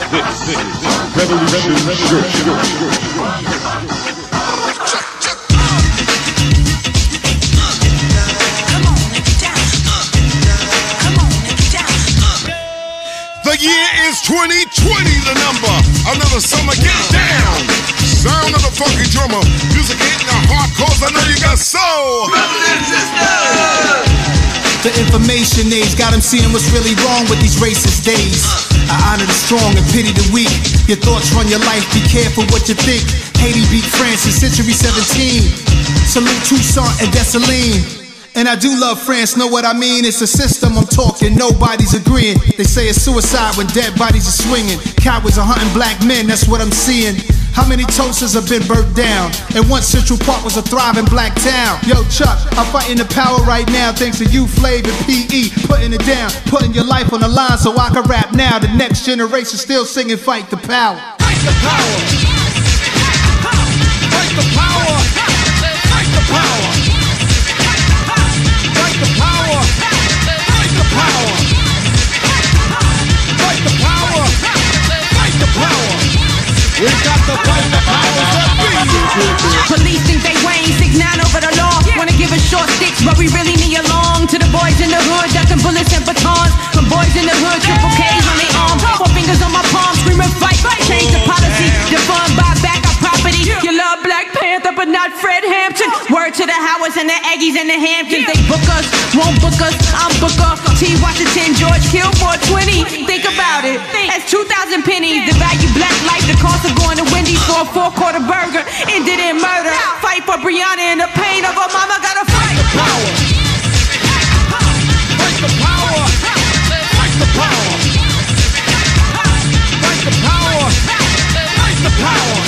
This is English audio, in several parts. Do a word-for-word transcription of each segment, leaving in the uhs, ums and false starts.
This is Revolution Church. The year is twenty twenty, the number. Another summer, get down. Sound of the funky drummer. Music hitting the heart, cause I know you got soul. Brothers and sisters. The information age got them seeing what's really wrong with these racist days. I honor the strong and pity the weak. Your thoughts run your life, be careful what you think. Haiti beat France in century seventeen. Salute Toussaint and Dessalines. And I do love France, know what I mean? It's a system I'm talking, nobody's agreeing. They say it's suicide when dead bodies are swinging. Cowards are hunting black men, that's what I'm seeing. How many toasters have been burnt down? And once Central Park was a thriving black town. Yo, Chuck, I'm fighting the power right now thanks to you, Flav and P E. Putting it down, putting your life on the line so I can rap now. The next generation still singing Fight the Power. Fight the power. Fight the power. Fight the power. Fight the power. Fight the power. Fight the power. Fight the power. We got to fight the powers that be. Police think they weighing six nine over the law. Wanna give us short sticks, but we really need a long. To the boys in the hood, ducking bullets and batons. From boys in the hood, triple K's on their arms. Four fingers on my palm, screaming fight. Change the policy, defund, buy back our property. You love Black Panther, but not Fred Hampton. Word to the Howards and the Aggies and the Hamptons. They book us, won't book us, I'm Booker. T. Washington, George killed four twenty. Think about it, that's two thousand pennies. The value black life, the cost of going to Wendy's for a four-quarter burger. Ended in murder. Fight for Breonna and the pain of her mama. Gotta fight the power. Fight the power. Fight the power. Fight the power. Fight the power.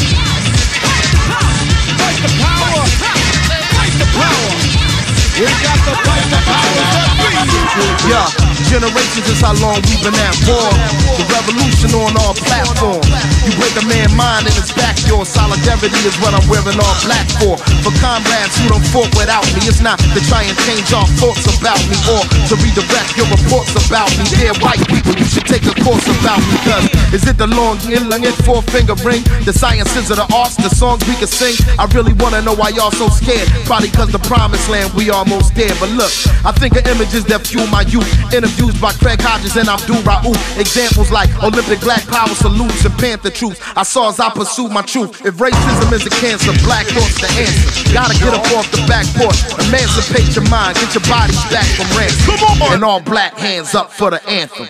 Fight the power. Fight the power. We got to fight the power that we. Yeah, generations is how long we've been at war. The revolution on all platforms. You break a man's mind and it's back yours. Solidarity is what I'm wearing all black for. For comrades who don't fought without me. It's not to try and change our thoughts about me or to redirect your reports about me. Dear white people, you should take a course about me. Cause is it the long inland four finger ring? The sciences of the arts, the songs we can sing? I really wanna know why y'all so scared. Probably cause the promised land we almost there. But look, I think of images that fuel my youth. Interviews by Craig Hodges and Abdul Raouf. Examples like Olympic black power salutes and Panther truth. I saw as I pursued my truth. If racism is a cancer, black thought's the answer. Gotta get up off the back porch. Emancipate your mind, get your bodies back from ransom. Come on! And all black hands up for the anthem.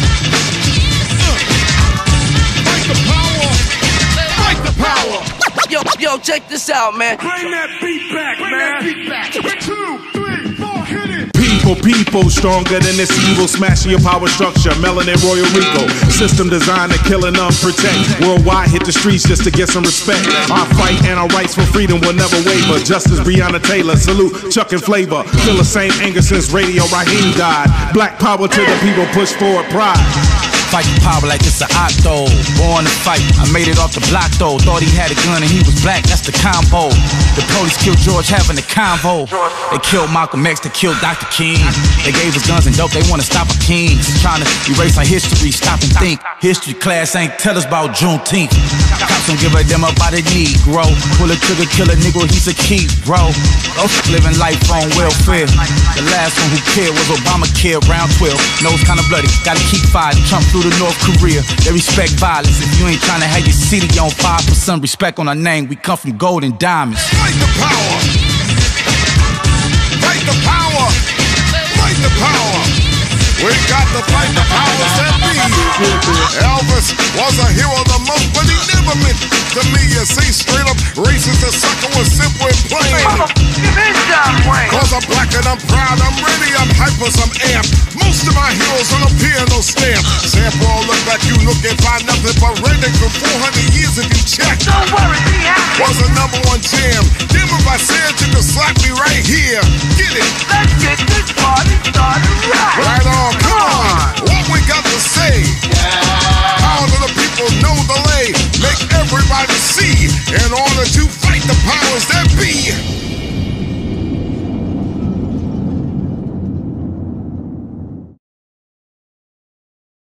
Fight the power. Fight the power. Yo, yo, check this out, man. Bring that beat back, Bring man. Bring that beat back. Two, three, four, hit it. People, people, stronger than this evil, smashing your power structure, melanin Royal Rico. System designed to kill and unprotect. Worldwide hit the streets just to get some respect. Our fight and our rights for freedom will never waver. Justice Breonna Taylor, salute Chuck and Flavor. Feel the same anger since Radio Raheem died. Black power to the people, push forward pride. Fight the power like it's an octo. Born to fight, I made it off the block though. Thought he had a gun and he was black, that's the combo. The police killed George having the convo. They killed Malcolm X, they killed Doctor King. They gave us guns and dope, they wanna stop a king. Trying to erase our history, stop and think. History class ain't tell us about Juneteenth. Cops don't give a damn about a Negro. Pull a trigger, kill a nigga, he's a key, bro. Living life on welfare. The last one who cared was Obamacare, round twelve. Nose kinda bloody, gotta keep fighting. Trump flew to North Korea, they respect violence. If you ain't trying to have your city on fire, put some respect on our name. We come from gold and diamonds. Fight the power. Fight the power. Fight the power. We got to fight the powers that be. Elvis was a hero the most, but he never meant to me. You see, straight up racist, the sucker was simple and plain. Cause I'm black and I'm proud, I'm ready, I'm hyper, I'm amped. Most of my heroes on a piano stamp. Sample all look like you look and find nothing but redneck for four hundred years if you check. Don't worry, be happy. Was a number one jam. Damn if I said you could slap me right here. Get it? Let's get this party started right. Right on, come on. What we got to